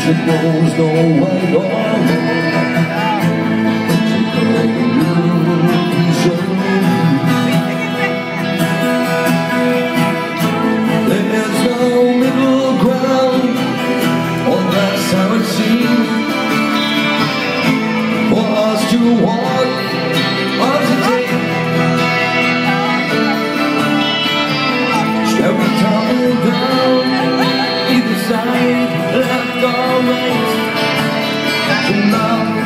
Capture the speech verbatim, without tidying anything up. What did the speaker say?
It knows no right or wrong. So go a little piece of me. There's no middle ground, or that's how it seems. For us to walk or to take, every tumble down, either side, left or right. So now